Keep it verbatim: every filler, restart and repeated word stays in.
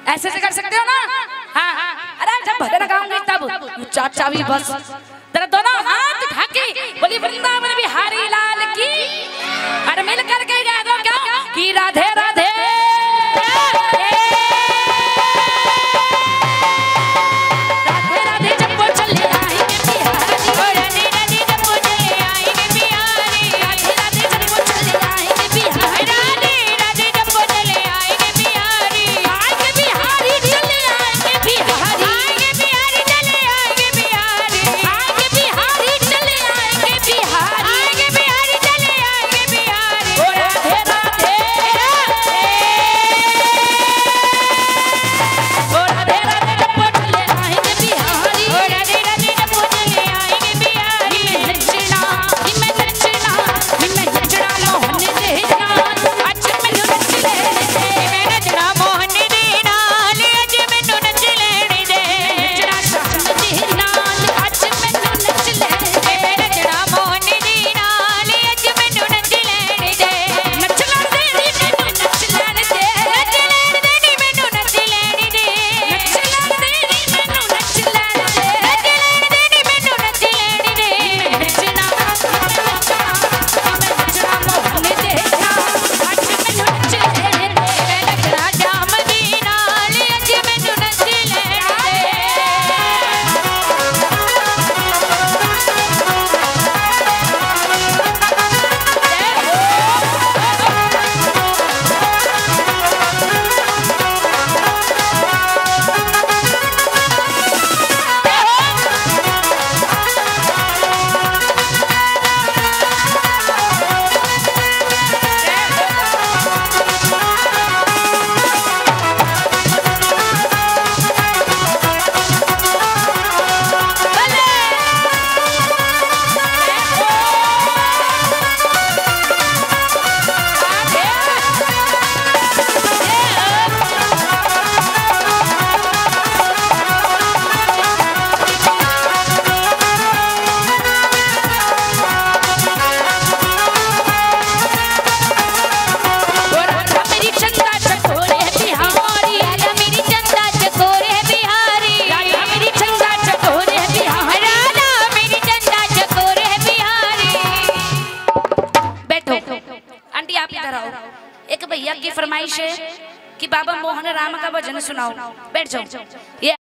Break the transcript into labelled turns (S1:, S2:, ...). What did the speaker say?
S1: ऐसे से कर सकते हो ना? हाँ हाँ। अरे जब भजन गाऊंगी तब चाचा भी बस तेरा दोनों हाथ उठा के बोली वृंदावन बिहारी लाल की। अरे मिल करके गा दो क्या कि राधे राधे एक भैया की फरमाइश है कि बाबा मोहन राम का भजन सुनाओ। बैठ जाओ। ये